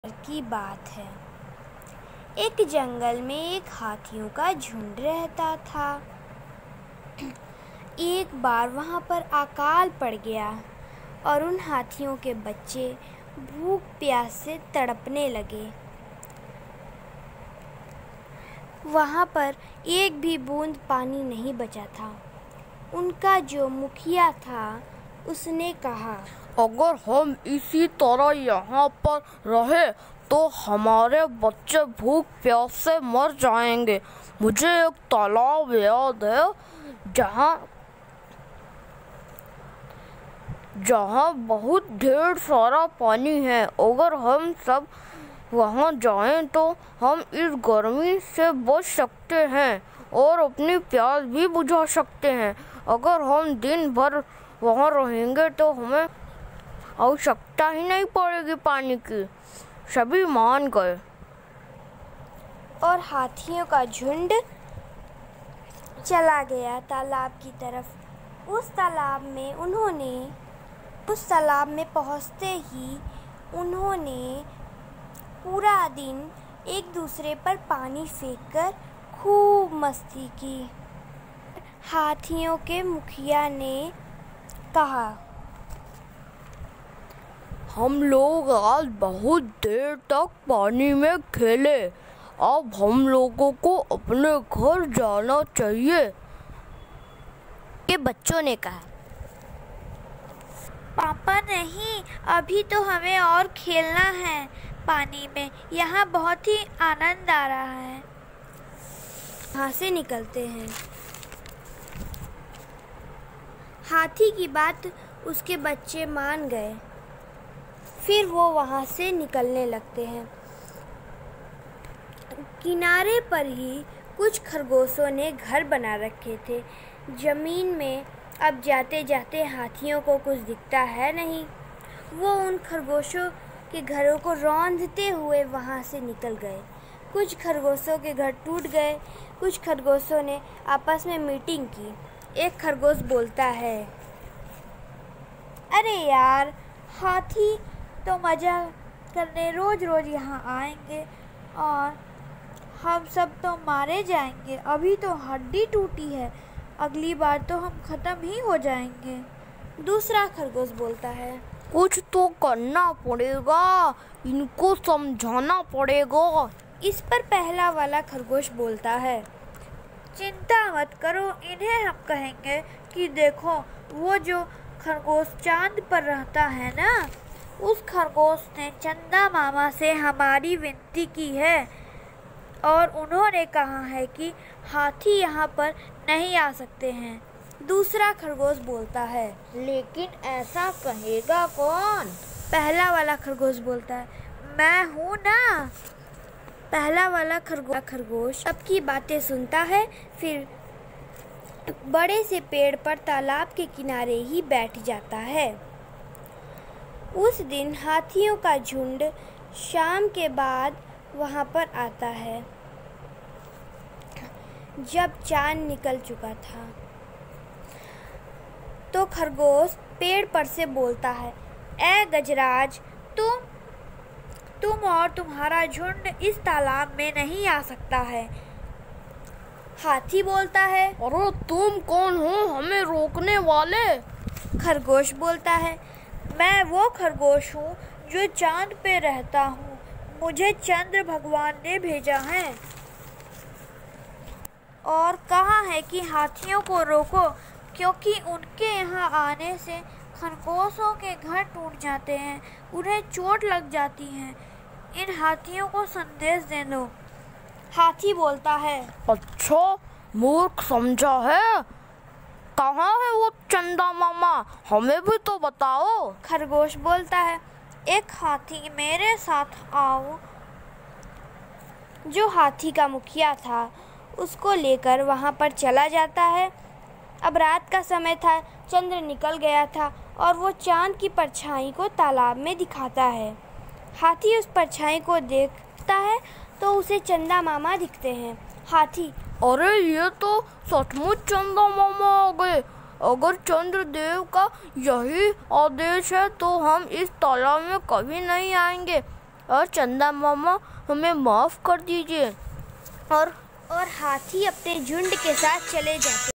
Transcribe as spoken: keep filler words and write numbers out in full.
की बात है। एक जंगल में एक हाथियों का झुंड रहता था। एक बार वहाँ पर अकाल पड़ गया और उन हाथियों के बच्चे भूख प्यास से तड़पने लगे। वहाँ पर एक भी बूंद पानी नहीं बचा था। उनका जो मुखिया था उसने कहा, अगर हम इसी तरह यहाँ पर रहे तो हमारे बच्चे भूख प्यास से मर जाएंगे। मुझे एक तालाब याद है जहाँ जहाँ बहुत ढेर सारा पानी है। अगर हम सब वहाँ जाएं तो हम इस गर्मी से बच सकते हैं और अपनी प्यास भी बुझा सकते हैं। अगर हम दिन भर वहाँ रहेंगे तो हमें आवश्यकता ही नहीं पड़ेगी पानी की। सभी मान गए और हाथियों का झुंड चला गया तालाब की तरफ। उस तालाब में उन्होंने उस तालाब में पहुँचते ही उन्होंने पूरा दिन एक दूसरे पर पानी फेंककर खूब मस्ती की। हाथियों के मुखिया ने कहा, हम लोग आज बहुत देर तक पानी में खेले। अब हम लोगों को अपने घर जाना चाहिए। के बच्चों ने कहा, पापा नहीं, अभी तो हमें और खेलना है पानी में। यहाँ बहुत ही आनंद आ रहा है। वहाँ से निकलते हैं। हाथी की बात उसके बच्चे मान गए। फिर वो वहाँ से निकलने लगते हैं। किनारे पर ही कुछ खरगोशों ने घर बना रखे थे जमीन में। अब जाते जाते हाथियों को कुछ दिखता है नहीं। वो उन खरगोशों के घरों को रौंदते हुए वहाँ से निकल गए। कुछ खरगोशों के घर टूट गए। कुछ खरगोशों ने आपस में मीटिंग की। एक खरगोश बोलता है, अरे यार, हाथी तो मज़ा करने रोज़ रोज़ यहाँ आएंगे और हम सब तो मारे जाएंगे। अभी तो हड्डी टूटी है, अगली बार तो हम ख़त्म ही हो जाएंगे। दूसरा खरगोश बोलता है, कुछ तो करना पड़ेगा, इनको समझाना पड़ेगा। इस पर पहला वाला खरगोश बोलता है, चिंता मत करो, इन्हें हम कहेंगे कि देखो, वो जो खरगोश चांद पर रहता है ना, उस खरगोश ने चंदा मामा से हमारी विनती की है और उन्होंने कहा है कि हाथी यहाँ पर नहीं आ सकते हैं। दूसरा खरगोश बोलता है, लेकिन ऐसा कहेगा कौन? पहला वाला खरगोश बोलता है, मैं हूँ ना। पहला वाला खरगोश खरगोश सबकी बातें सुनता है। फिर बड़े से पेड़ पर तालाब के किनारे ही बैठ जाता है। उस दिन हाथियों का झुंड शाम के बाद वहाँ पर आता है। जब चांद निकल चुका था तो खरगोश पेड़ पर से बोलता है, ए गजराज, तुम तुम और तुम्हारा झुंड इस तालाब में नहीं आ सकता है। हाथी बोलता है, अरे तुम कौन हो हमें रोकने वाले? खरगोश बोलता है, मैं वो खरगोश हूँ जो चांद पे रहता हूँ। मुझे चंद्र भगवान ने भेजा है और कहा है कि हाथियों को रोको, क्योंकि उनके यहाँ आने से खरगोशों के घर टूट जाते हैं, उन्हें चोट लग जाती है। इन हाथियों को संदेश दे दो। हाथी बोलता है, अच्छा, मूर्ख समझा है। कहाँ है वो चंदा मामा, हमें भी तो बताओ। खरगोश बोलता है, एक हाथी मेरे साथ आओ। जो हाथी का मुखिया था उसको लेकर वहाँ पर चला जाता है। अब रात का समय था, चंद्र निकल गया था और वो चांद की परछाई को तालाब में दिखाता है। हाथी उस परछाई को देखता है तो उसे चंदा मामा दिखते हैं। हाथी, अरे ये तो सचमुच चंदा मामा आ गए। अगर चंद्रदेव का यही आदेश है तो हम इस तालाब में कभी नहीं आएंगे। और चंदा मामा हमें माफ़ कर दीजिए। और और हाथी अपने झुंड के साथ चले जाते